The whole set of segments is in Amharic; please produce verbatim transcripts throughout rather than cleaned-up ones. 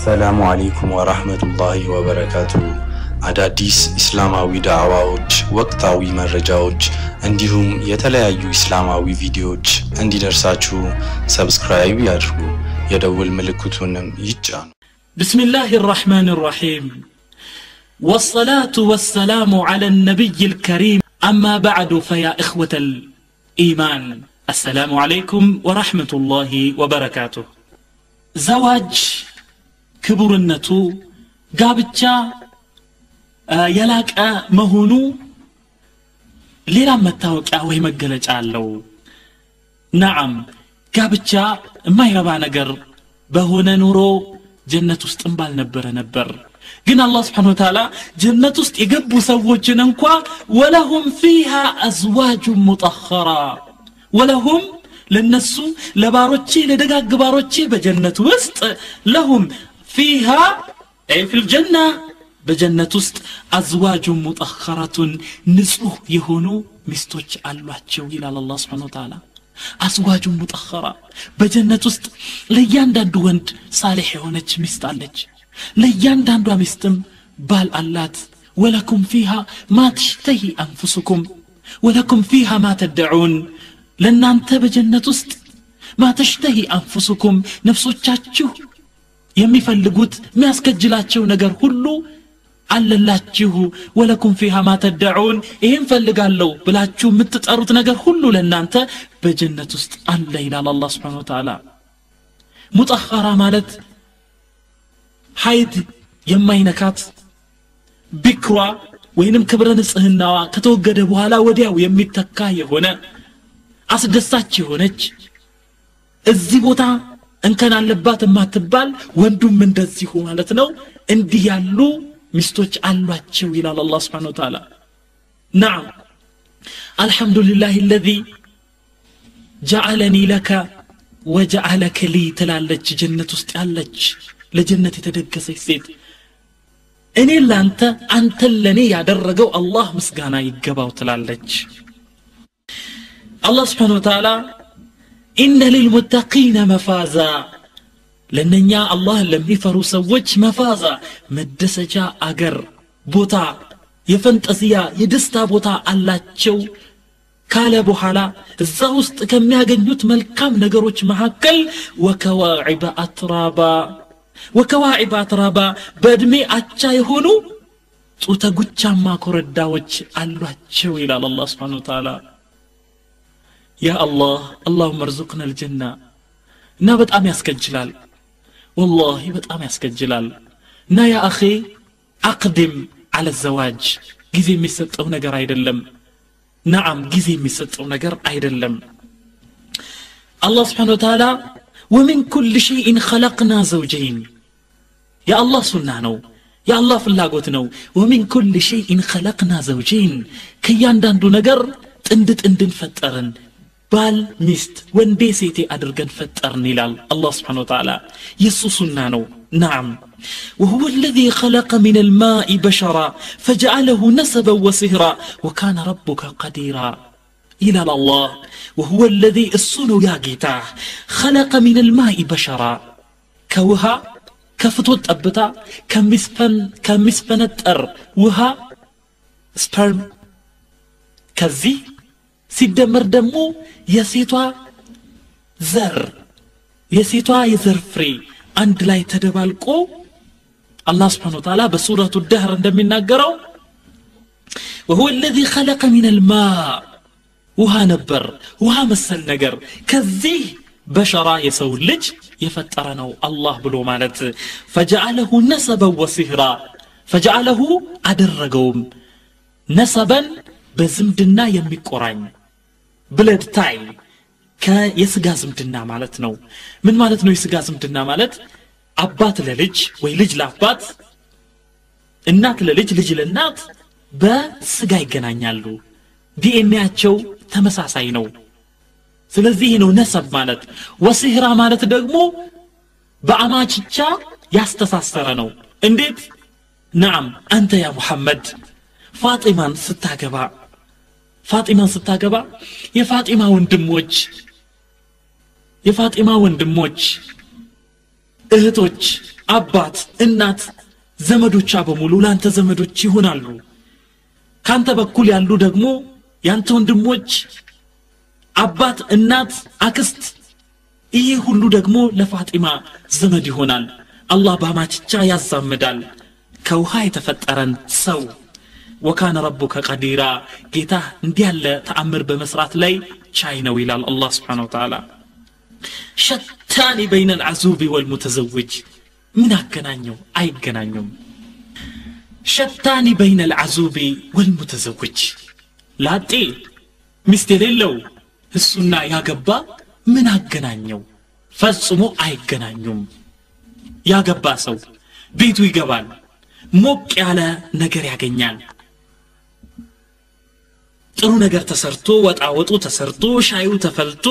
السلام عليكم ورحمة الله وبركاته. አዳዲስ እስላማዊ ዳዕዋዎች ወቅታዊ መረጃዎች እንዲሁም የተለያዩ እስላማዊ ቪዲዮዎች እንዲደርሳችሁ ሰብስክራይብ ያድርጉ የደውል ምልክቱንም ይጫኑ بسم الله الرحمن الرحيم والصلاة والسلام على النبي الكريم أما بعد فيا إخوة الإيمان السلام عليكم ورحمة الله وبركاته زواج كبر النتو قابتشا يلاك مهونو ليلا متاوك اوي مقلج عالو نعم قابتشا ما يربع نقر بهونا نورو جنة استنبال نبر نبر قلنا الله سبحانه وتعالى جنة است يقبوا سووجن انكوا ولهم فيها أزواج مطهرة ولهم للنسو لباروتشي لدقاق باروتشي بجنة وست لهم فيها أي في الجنة بجنة وست أزواج مطهرة نسوه يهونو مستوج ألواتشو إلى الله سبحانه وتعالى أزواج مطهرة بجنة وست ليان داندو وند صالح يهونج مستالج ليان داندو مستم بال ألات ولكم فيها ما تشتهي أنفسكم ولكم فيها ما تدعون لأن أنت بجنة وست ما تشتهي أنفسكم نفسو تشاتشو يمي فلقوت ما اسكجلاتشو نقر كله عللاتشو ولكم فيها ما تدعون إيهم فلقالو بلاتشو متتقرط نقر كله لأن أنت بجنة وست الله إلى الله سبحانه وتعالى متأخرة مالت حيد يمي نكات بكوا وينم كبرنا نسهنوا كتوقد بوهلا ودياو يمي تكاية هنا أصدستاتي هونج الزيبوتا إن كان اللبات ما تبال وندوم من دزيهو مالتنو اندي يالو مستوج ألواتشو إلى الله سبحانه وتعالى نعم الحمد لله الذي جعلني لك وجعلك لي تلالج جنة استعلج لجنة تدقس يسيد إني اللي أنت أنت اللي يعدرقو الله مسقانا يقباو تلالج الله سبحانه وتعالى إن للمتقين مفازا لأننا الله لم يفروا سوج مفازا مدسجا أجر بوتا يفنتسيا يدستا بوتا الله تشو كالا بوحالا الزاوست كم ياغنيوت ملكام نغروج محاكل وكواعب أترابا وكواعب أترابا بدمي أتشا يهونو وتقوتشا ما كورداوج الله تشو إلى الله سبحانه وتعالى يا الله اللهم ارزقنا الجنة نا بتأم يسكت جلال والله بتأم يسكت جلال نا يا أخي أقدم على الزواج جزي ميست أو نجر عيدلم نعم جزي ميست أو نجر عيدلم الله سبحانه وتعالى ومن كل شيء خلقنا زوجين يا الله سنانو يا الله فلاقوتنو ومن كل شيء خلقنا زوجين كي يندندو نجر تندت اندن فترن بال ميست وندي سيتي أدرجن فترني لال الله سبحانه وتعالى يسوسنا نو نعم وهو الذي خلق من الماء بشرا فجعله نسبا وصهرا وكان ربك قديرا إلى الله وهو الذي الصنو يا جيتاه خلق من الماء بشرا كوها كفتوت أبتا كمسفن كمسفنت أر وها سبرم كذي ሲደመር ደግሞ የሴቷ ዘር የሴቷ የዘር ፍሬ አንድ ላይ ተደባልቆ አላህ Subhanahu Wa Ta'ala በሱረቱ الدهر እንደሚናገረው وهو الذي خلق من الماء ውሃ ነበር ውሃ መሰል ነገር ከዚህ በሸራ የሰው ልጅ የፈጠረ ነው አላህ ብሎ ማለት فجعله نسبا وصهرا فجعله አደረገውም نسبا በዝምድና የሚቆራኝ ብለድ ታይ ከየስጋ ዝምድና ማለት ነው ምን ማለት ነው የስጋ ዝምድና ማለት አባት ለልጅ ወይ ልጅ ለአባት እናት ለልጅ ልጅ ለእናት በስጋ ይገናኛሉ ዲኤንኤያቸው ተመሳሳይ ነው ስለዚህ ነው ነሰብ ማለት ወሲህራ ማለት ደግሞ በአማችቻ ያስተሳሰረ ነው እንዴት نعم أنت يا محمد فاطمة ستاغبا فاطمة ستاغبا يا فاطمة وندموج يا فاطمة وندموج እህቶች አባት እናት ዘመዶቿ በሙሉ ላንተ ዘመዶች ይሆናሉ ካንተ በኩል ያሉ ደግሞ ያንተ ወንድሞች አባት እናት አክስት ይሄ ሁሉ ደግሞ ለፋጢማ ዘመድ ይሆናል አላህ ባማችቻ ያዛምዳል ከውሃ የተፈጠረን ሰው وكان ربك قديرا ጌታ እንዲያለ ተአምር በመስራት ላይ ቻይ ነው ይላል አላህ Subhanahu Wa Ta'ala شتان بين العزوب والمتزوج ምን አገናኘው አይገናኙም شتان بين العزوب والمتزوج ላጤ ሚስት የሌለው እሱና ያገባ ምን አገናኘው ፈጽሞ አይገናኙም ያገባ ሰው ቤቱ ይገባል ሞቅ ያለ ነገር ያገኛል ጥሩ ነገር ተሰርቶ ወጣወጡ ተሰርቶ ሻዩ ተፈልቶ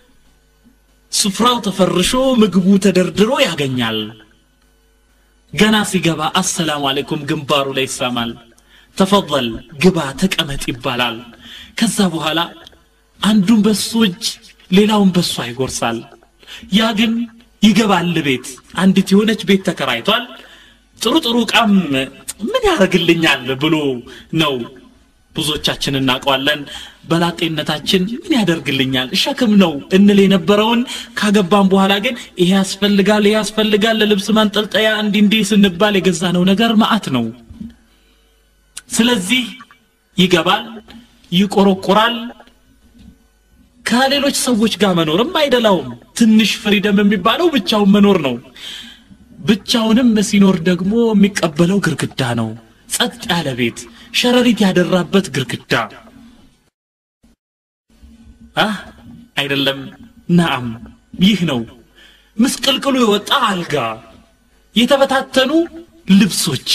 ስፍራው ተፈርሾ ምግቡ ተደርድሮ ያገኛል ገና ሲገባ አሰላሙ አለይኩም ግንባሩ ላይ ይሳማል ተፈضل ግባ ተቀመጥ ይባላል ከዛ በኋላ አንዱን በሱጅ ሌላውን በሱ አይጎርሳል ያ ግን ይገባል ቤት አንዲት የሆነች ቤት ተከራይቷል ጥሩ ጥሩ ቃም ምን ያረግልኛል ብሎ ነው ብዙዎቻችን እናቀዋለን በላጤነታችን ምን ያደርግልኛል ሸክም ነው እንል የነበረውን ካገባን በኋላ ግን ይሄ ያስፈልጋል ይሄ ያስፈልጋል ለልብስ ማንጠልጠያ እንዲ እንዲ ስንባል የገዛነው ነገር ማአት ነው ስለዚህ ይገባል ይቆረቆራል ከሌሎች ሰዎች ጋር መኖርም አይደላውም ትንሽ ፍሪደም የሚባለው ብቻውን መኖር ነው ብቻውንም ሲኖር ደግሞ የሚቀበለው ግርግዳ ነው ጸጥ ያለ ቤት ሸረሪት ያደራበት ግርግዳ አህ አይደለም ናም ይህ ነው ምስቅልቅሉ የወጣ አልጋ የተበታተኑ ልብሶች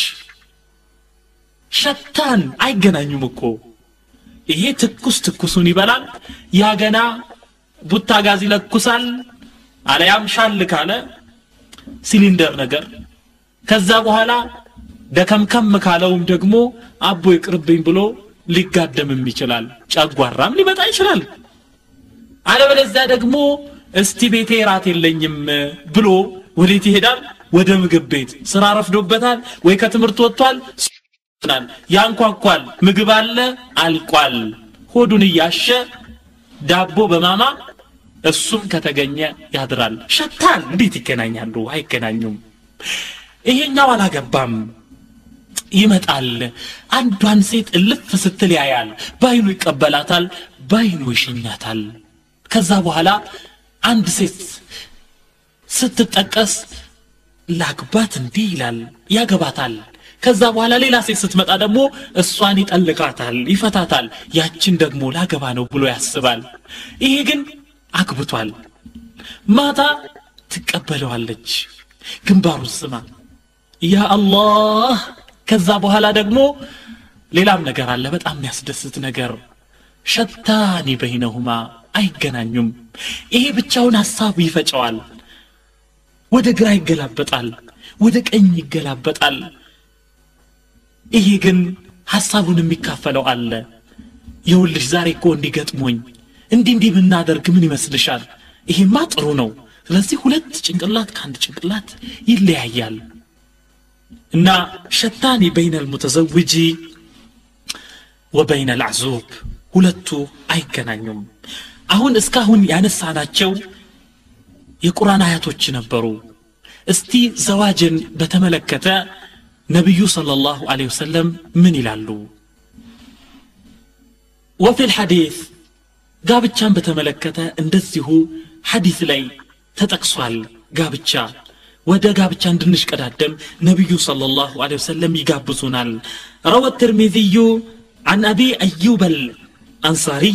ሸታን አይገናኙም እኮ ይሄ ትኩስ ትኩሱን ይበላል ያገና ቡታ ጋዝ ይለኩሳል አለያም ሻል ካለ ሲሊንደር ነገር ከዛ በኋላ ደከምከም ካለውም ደግሞ አቦ ይቅርብኝ ብሎ ሊጋደምም ይችላል ጫጓራም ሊመጣ ይችላል አለበለዚያ ደግሞ እስቲ ቤቴ ራት የለኝም ብሎ ወዴት ይሄዳል ወደ ምግብ ቤት ስራ ረፍዶበታል ወይ ከትምርት ወጥቷል ያንኳኳል ምግብ አለ አልቋል ሆዱን ያሸ ዳቦ በማማ እሱም ከተገኘ ያድራል ሸታን እንዴት ይገናኛሉ አይገናኙም ይሄኛው አላገባም ይመጣል አንዷን ሴት እልፍ ስትል ያያል ባይኑ ይቀበላታል ባይኑ ይሽኛታል ከዛ በኋላ አንድ ሴት ስትጠቀስ ላግባት እንዴ ይላል ያገባታል ከዛ በኋላ ሌላ ሴት ስትመጣ ደግሞ እሷን ይጠልቃታል ይፈታታል ያችን ደግሞ ላገባ ነው ብሎ ያስባል ይሄ ግን አክብቷል ማታ ትቀበለዋለች ግንባሩ ስማ ያ አላህ ከዛ በኋላ ደግሞ ሌላም ነገር አለ በጣም የሚያስደስት ነገር ሸታኒ በይነሁማ አይገናኙም ይሄ ብቻውን ሐሳብ ይፈጨዋል ወደ ግራ ይገላበጣል ወደ ቀኝ ይገላበጣል ይሄ ግን ሐሳቡን የሚካፈለው አለ ይውልሽ ዛሬ እኮ እንዲገጥሞኝ እንዲ እንዲ ብናደርግ ምን ይመስልሻል ይሄማ ጥሩ ነው ስለዚህ ሁለት ጭንቅላት ካንድ ጭንቅላት ይለያያል እና ሸታኒ بين المتزوج وبين العزوب ሁለቱ አይገናኙም አሁን እስካሁን ያነሳናቸው የቁርአን አያቶች ነበሩ እስቲ ዘዋጅን በተመለከተ ነብዩ ሰለላሁ ዐለይሂ ወሰለም ምን ይላሉ وفي الحديث ጋብቻን በተመለከተ እንደዚሁ ሐዲስ ላይ ተጠቅሷል ጋብቻ ወደ ጋብቻ እንድንሽቀዳደም ነብዩ ሰለላሁ ዐለይሂ ወሰለም ይጋብዙናል روى الترمذي عن ابي ايوب الانصاري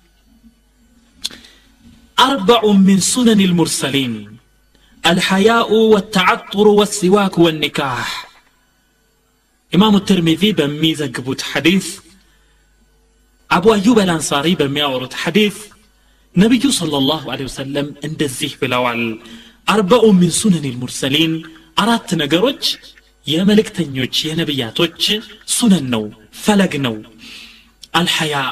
اربع من سنن المرسلين الحياء والتعطر والسواك والنكاح امام الترمذي بميزغبوت حديث ابو ايوب الانصاري بمياورت حديث نبي صلى الله عليه وسلم እንደዚህ ብለዋል اربع من سنن المرسلين አራት ነገሮች የመልእክተኞች የነብያቶች ሱነን ነው ፈለግ ነው الحياء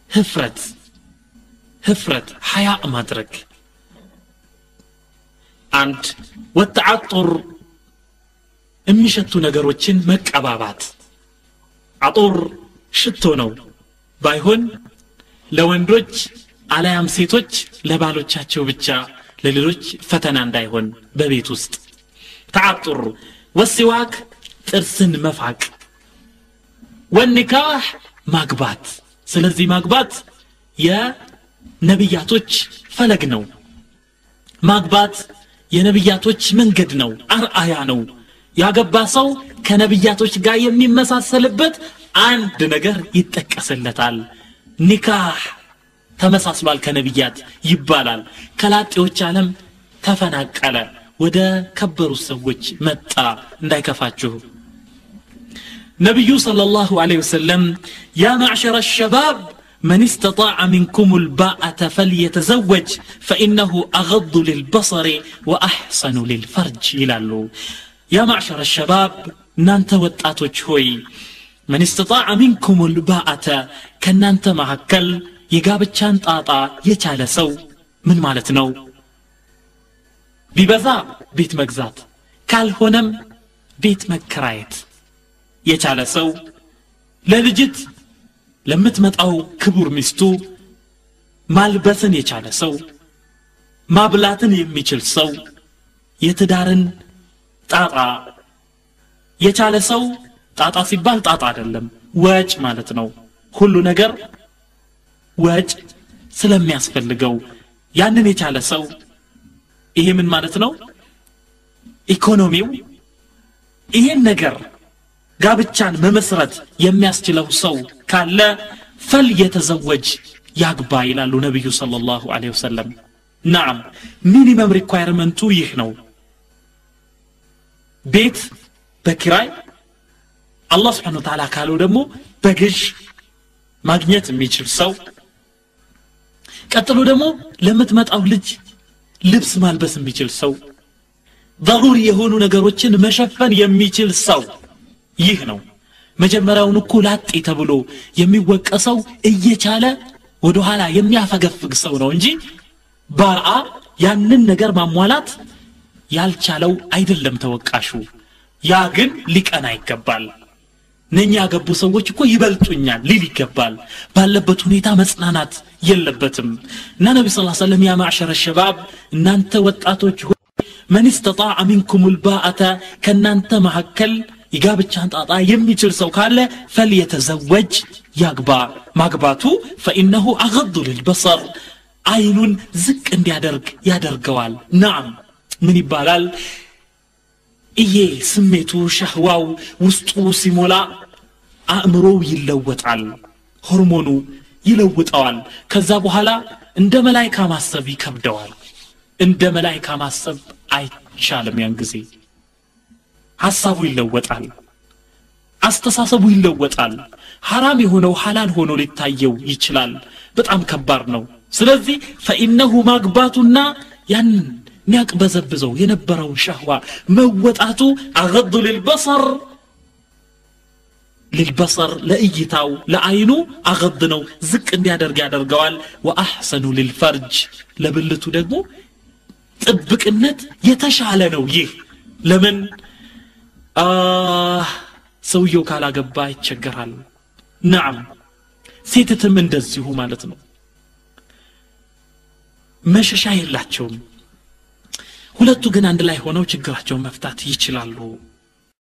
ህፍረት ህፍረት حياء ማድረግ አንድ ወተዓጡር የሚሸቱ ነገሮችን መቀባባት አጡር ሽቶ ነው ባይሆን ለወንዶች አላያም ሴቶች ለባሎቻቸው ብቻ ለሌሎች ፈተና እንዳይሆን በቤት ውስጥ ተዓጡር ወሲዋክ ጥርስን መፋቅ ወንካህ ማግባት ስለዚህ ማግባት የነብያቶች ፈለግ ነው ማግባት የነብያቶች መንገድ ነው አርአያ ነው ያገባ ሰው ከነብያቶች ጋር የሚመሳሰልበት አንድ ነገር ይተከሰለታል ኒካህ ተመሳስሏል ከነብያት ይባላል ከላጤዎች ዓለም ተፈናቀለ ወደ ከበሩ ሰዎች መጣ እንዳይከፋችሁ ነብዩ ሰለላሁ ዐለይሂ ወሰለም ያ ማዕሸረ الشباب من استطاع منكم الباءة فليتزوج فإنه أغض للبصر وأحسن للفرج يلالو يا معشر الشباب نانت وطاتوچ هوي من استطاع منكم الباءة كنانت معكل يغابچان طاطا የቻለ ሰው ምን ማለት ነው ቢበዛ ቤት መግዛት ካልሆነም ቤት መከራየት የቻለ ሰው ለልጅት ለምትመጣው ክቡር ሚስቱ ማልበስን የቻለ ሰው ማብላትን የሚችል ሰው የትዳርን ጣጣ የቻለ ሰው ጣጣ ሲባል ጣጣ አይደለም ወጭ ማለት ነው ሁሉ ነገር ወጭ ስለሚያስፈልገው ያንን የቻለ ሰው ይሄ ምን ማለት ነው ኢኮኖሚው ይሄን ነገር ጋብቻን መመስረት የሚያስችለው ሰው ካለ فليتزوج ያግባ ይላሉ ነብዩ ሰለላሁ ዐለይሂ ወሰለም نعم ሚኒመም ሪኳየርመንቱ ይህ ነው ቤት በኪራይ አላህ Subhanahu Wa Ta'ala ካለው ደግሞ በግዥ ማግኘት የሚችል ሰው ቀጥሎ ደግሞ ለምትመጣው ልጅ ልብስ ማልበስ የሚችል ሰው ضروري የሆኑ ነገሮችን መሸፈን የሚችል ሰው ይህ ነው መጀመሪያውን እኮ ላጤ ተብሎ የሚወቀሰው እየቻለ ወደ ኋላ የሚያፈገፍግ ሰው ነው እንጂ ባአ ያንን ነገር ማሟላት ያልቻለው አይደለም ተወቃሹ ያ ግን ሊቀና ይገባል ነኛ ያገቡ ሰዎች እኮ ይበልጡኛል ሊል ይገባል ባለበት ሁኔታ መጽናናት የለበትም እና ነብዩ ሰለላሁ ዐለይሂ ወሰለም ያ ማዕሸረ الشباب እናንተ ወጣቶች من استطاع منكم الباءة ከናንተ መሐከል ይጋብቻን ጣጣ የሚችል ሰው ካለ فليتزوج ያግባ ማግባቱ فانه اغض للبصر አይኑን ዝቅ እንዲያደርግ ያደርገዋል نعم ምን ይባላል ይሄ ስሜቱ ሸህዋው ውስጡ ሲሞላ አእምሮው ይለወጣል ሆርሞኑ ይለውጣል ከዛ በኋላ እንደ መላእክት ማሰብ ይከብደዋል እንደ መላእክት ማሰብ አይቻልም ያን ጊዜ ሐሳቡ ይለወጣል አስተሳሰቡ ይለወጣል حرام የሆነው ሐላል ሆኖ ሊታየው ይችላል በጣም ከባድ ነው ስለዚህ فانه ማግባቱና ያን ሚያቅበዘብዘው የነበረው ሸህዋ መወጣቱ አغض للبصر للبصر ለእይታው ለአይኑ አغض ነው ዝቅ እንዲያደርግ ያደርገዋል واحسن للفرج ለብልቱ ደግሞ ጥብቅነት የተሻለ ነው ይህ ለምን አህ ሰውየው ካላገባ ይቸገራል نعم ሴትትም እንደዚሁ ማለት ነው መሸሻ የላቸውም ሁለቱ ግን አንድ ላይ ሆነው ችግራቸውን መፍታት ይችላሉ